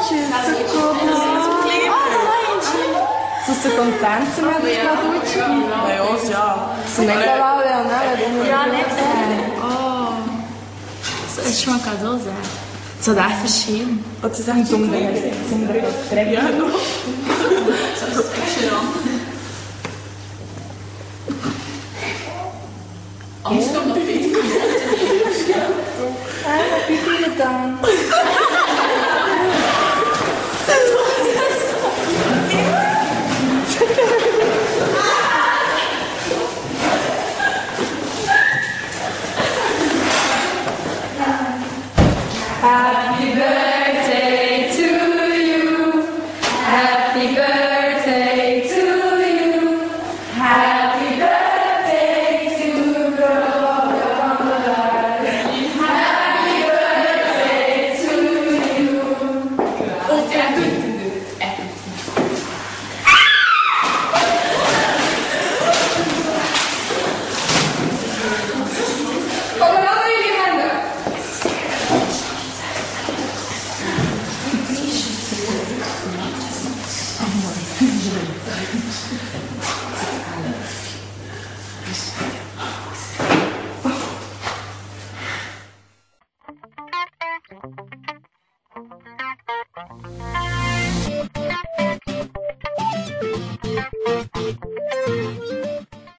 So se konference ima da ska doći? Da je ovo ja. Su neka Laura, ne? Ja, ne sé. Så ist schon mal gerade so sehr. So da verschieden. Und sie sagen, zum Dreck. Ja, no. Angst om dat beter. Wat heb je gedaan? Happy birthday to you. Happy birthday to you. Happy birthday to Roger van der Luijs. Happy birthday to you.